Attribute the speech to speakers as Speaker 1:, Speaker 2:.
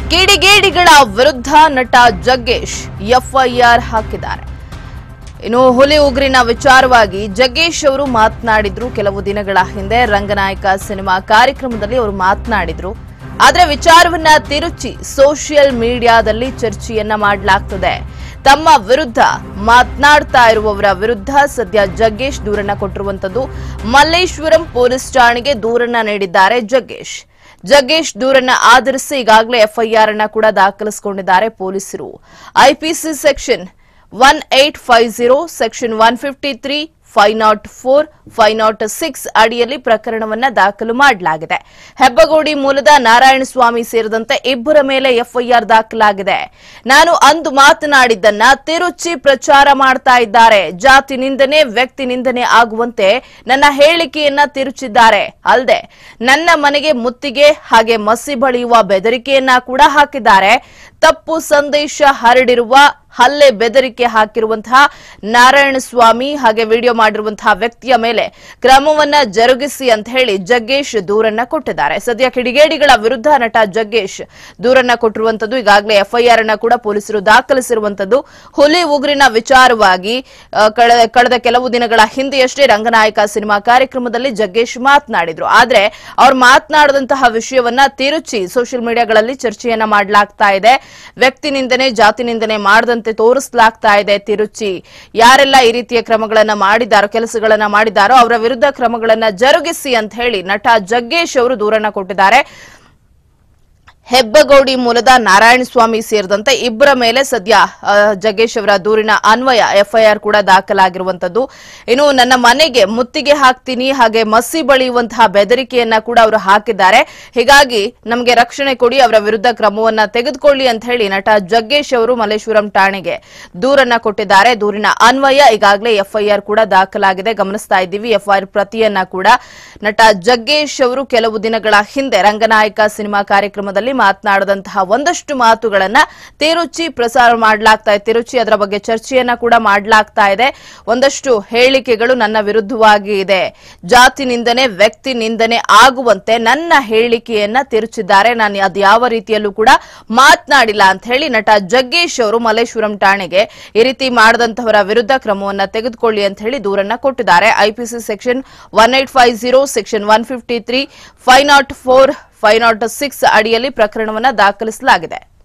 Speaker 1: ಕಿಡಿಗೇಡಿಗಳ ವಿರುದ್ಧ ನಟ ಜಗ್ಗೇಶ್ ಎಫ್ಐಆರ್ ಹಾಕಿದ್ದಾರೆ. ಇನ್ನು ಹುಲಿ ಉಗ್ರಿನ ವಿಚಾರವಾಗಿ ಜಗ್ಗೇಶ್ ಅವರು ಮಾತನಾಡಿದ್ರು. ಕೆಲವು ದಿನಗಳ ಹಿಂದೆ ರಂಗನಾಯಕ ಸಿನಿಮಾ ಕಾರ್ಯಕ್ರಮದಲ್ಲಿ ಅವರು ಮಾತನಾಡಿದ್ರು. ಆದರೆ ವಿಚಾರವನ್ನ ತಿರುಚಿ ಸೋಷಿಯಲ್ ಮೀಡಿಯಾದಲ್ಲಿ ಚರ್ಚೆಯನ್ನ ಮಾಡಲಾಗ್ತದೆ. ತಮ್ಮ ವಿರುದ್ಧ ಮಾತನಾಡ್ತಾ ಇರುವವರ ವಿರುದ್ಧ ಸದ್ಯ ಜಗ್ಗೇಶ್ ದೂರನ್ನ ಕೊಟ್ಟಿರುವಂತದ್ದು. ಮಲ್ಲೇಶ್ವರಂ ಪೊಲೀಸ್ ಠಾಣೆಗೆ ದೂರನ್ನ ನೀಡಿದ್ದಾರೆ ಜಗ್ಗೇಶ್ ದೂರನ್ನ ಆಧರಿಸಿ ಈಗಾಗಲೇ ಎಫ್ಐಆರ್ ಅನ್ನ ಕೂಡ ದಾಖಲಿಸಿಕೊಂಡಿದ್ದಾರೆ ಪೊಲೀಸರು. ಐಪಿಸಿ ಸೆಕ್ಷನ್ 1850, ಸೆಕ್ಷನ್ 153, 504, 506 ಅಡಿಯಲ್ಲಿ ಪ್ರಕರಣವನ್ನ ದಾಖಲು ಮಾಡಲಾಗಿದೆ. ಹೆಬ್ಬಗೋಡಿ ಮೂಲದ ನಾರಾಯಣಸ್ವಾಮಿ ಸೇರಿದಂತೆ ಇಬ್ಬರ ಮೇಲೆ ಎಫ್ಐಆರ್ ದಾಖಲಾಗಿದೆ. ನಾನು ಅಂದು ಮಾತನಾಡಿದ್ದನ್ನ ತಿರುಚಿ ಪ್ರಚಾರ ಮಾಡ್ತಾ ಇದ್ದಾರೆ. ಜಾತಿ ನಿಂದನೆ, ವ್ಯಕ್ತಿ ನಿಂದನೆ ಆಗುವಂತೆ ನನ್ನ ಹೇಳಿಕೆಯನ್ನ ತಿರುಚಿದ್ದಾರೆ. ಅಲ್ಲದೆ ನನ್ನ ಮನೆಗೆ ಮುತ್ತಿಗೆ ಹಾಗೆ ಮಸಿ ಬಳಿಯುವ ಬೆದರಿಕೆಯನ್ನ ಕೂಡ ಹಾಕಿದ್ದಾರೆ. ತಪ್ಪು ಸಂದೇಶ ಹರಡಿರುವ ಹಲ್ಲೆ ಬೆದರಿಕೆ ಹಾಕಿರುವಂತಹ ನಾರಾಯಣಸ್ವಾಮಿ ಹಾಗೆ ವಿಡಿಯೋ ಮಾಡಿರುವಂತಹ ವ್ಯಕ್ತಿಯ ಮೇಲೆ ಕ್ರಮವನ್ನ ಜರುಗಿಸಿ ಅಂತ ಹೇಳಿ ಜಗ್ಗೇಶ್ ದೂರನ್ನ ಕೊಟ್ಟಿದ್ದಾರೆ. ಸದ್ಯ ಕಿಡಿಗೇಡಿಗಳ ವಿರುದ್ಧ ನಟ ಜಗ್ಗೇಶ್ ದೂರನ್ನ ಕೊಟ್ಟಿರುವಂತದ್ದು. ಈಗಾಗಲೇ ಎಫ್ಐಆರ್ ಅನ್ನ ಕೂಡ ಪೊಲೀಸರು ದಾಖಲಿಸಿರುವಂತದ್ದು. ಹುಲಿ ಉಗ್ರಿನ ವಿಚಾರವಾಗಿ ಕಳೆದ ಕೆಲವು ದಿನಗಳ ಹಿಂದೆಯಷ್ಟೇ ರಂಗನಾಯಕ ಸಿನಿಮಾ ಕಾರ್ಯಕ್ರಮದಲ್ಲಿ ಜಗ್ಗೇಶ್ ಮಾತನಾಡಿದ್ರು. ಆದ್ರೆ ಅವ್ರು ಮಾತನಾಡಿದಂತಹ ವಿಷಯವನ್ನ ತಿರುಚಿ ಸೋಷಿಯಲ್ ಮೀಡಿಯಾಗಳಲ್ಲಿ ಚರ್ಚೆಯನ್ನ ಮಾಡಲಾಗ್ತಾ ಇದೆ. ವ್ಯಕ್ತಿ ನಿಂದನೆ, ಜಾತಿ ನಿಂದನೆ ಮಾಡದಂತೆ ತೋರಿಸಲಾಗ್ತಾ ಇದೆ. ತಿರುಚಿ ಯಾರೆಲ್ಲ ಈ ರೀತಿಯ ಕ್ರಮಗಳನ್ನ ಮಾಡಿದಾರೋ, ಕೆಲಸಗಳನ್ನ ಮಾಡಿದಾರೋ ಅವರ ವಿರುದ್ಧ ಕ್ರಮಗಳನ್ನ ಜರುಗಿಸಿ ಅಂತ ಹೇಳಿ ನಟ ಜಗ್ಗೇಶ್ ಅವರು ದೂರನ್ನ ಕೊಟ್ಟಿದ್ದಾರೆ. ಹೆಬ್ಬಗೋಡಿ ಮೂಲದ ನಾರಾಯಣಸ್ವಾಮಿ ಸೇರಿದಂತೆ ಇಬ್ಬರ ಮೇಲೆ ಸದ್ಯ ಜಗ್ಗೇಶ್ ಅವರ ದೂರಿನ ಅನ್ವಯ ಎಫ್ಐಆರ್ ಕೂಡ ದಾಖಲಾಗಿರುವಂತದ್ದು. ಇನ್ನು ನನ್ನ ಮನೆಗೆ ಮುತ್ತಿಗೆ ಹಾಕ್ತೀನಿ ಹಾಗೆ ಮಸಿ ಬಳಿಯುವಂತಹ ಬೆದರಿಕೆಯನ್ನ ಕೂಡ ಅವರು ಹಾಕಿದ್ದಾರೆ. ಹೀಗಾಗಿ ನಮಗೆ ರಕ್ಷಣೆ ಕೊಡಿ, ಅವರ ವಿರುದ್ಧ ಕ್ರಮವನ್ನ ತೆಗೆದುಕೊಳ್ಳಿ ಅಂತ ಹೇಳಿ ನಟ ಜಗ್ಗೇಶ್ ಅವರು ಮಲ್ಲೇಶ್ವರಂ ಠಾಣೆಗೆ ದೂರನ್ನ ಕೊಟ್ಟಿದ್ದಾರೆ. ದೂರಿನ ಅನ್ವಯ ಈಗಾಗಲೇ ಎಫ್ಐಆರ್ ಕೂಡ ದಾಖಲಾಗಿದೆ. ಗಮನಿಸ್ತಾ ಇದ್ದೀವಿ ಎಫ್ಐಆರ್ ಪ್ರತಿಯನ್ನ ಕೂಡ. ನಟ ಜಗ್ಗೇಶ್ ಅವರು ಕೆಲವು ದಿನಗಳ ಹಿಂದೆ ರಂಗನಾಯಕ ಸಿನಿಮಾ ಕಾರ್ಯಕ್ರಮದಲ್ಲಿ ಮಾತನಾಡಿದಂತಹ ಒಂದಷ್ಟು ಮಾತುಗಳನ್ನ ತಿರುಚಿ ಪ್ರಸಾರ ಮಾಡಲಾಗ್ತಾ ಇದೆ. ತಿರುಚಿ ಅದರ ಬಗ್ಗೆ ಚರ್ಚೆಯನ್ನ ಕೂಡ ಮಾಡಲಾಗ್ತಾ ಇದೆ. ಒಂದಷ್ಟು ಹೇಳಿಕೆಗಳು ನನ್ನ ವಿರುದ್ಧವಾಗಿ ಇದೆ, ಜಾತಿ ನಿಂದನೆ, ವ್ಯಕ್ತಿ ನಿಂದನೆ ಆಗುವಂತೆ ನನ್ನ ಹೇಳಿಕೆಯನ್ನ ತಿರುಚಿದ್ದಾರೆ. ನಾನು ಅದ್ಯಾವ ರೀತಿಯಲ್ಲೂ ಕೂಡ ಮಾತನಾಡಿಲ್ಲ ಅಂತ ಹೇಳಿ ನಟ ಜಗ್ಗೇಶ್ ಅವರು ಮಲ್ಲೇಶ್ವರಂ ಠಾಣೆಗೆ ಈ ರೀತಿ ಮಾಡದಂತಹವರ ವಿರುದ್ಧ ಕ್ರಮವನ್ನ ತೆಗೆದುಕೊಳ್ಳಿ ಅಂತ ಹೇಳಿ ದೂರನ್ನ ಕೊಟ್ಟಿದ್ದಾರೆ. ಐಪಿಸಿ ಸೆಕ್ಷನ್ 1850, ಸೆಕ್ಷನ್ 153, 504, 506 ಅಡಿಯಲ್ಲಿ ಪ್ರಕರಣವನ್ನ ದಾಖಲಿಸಲಾಗಿದೆ.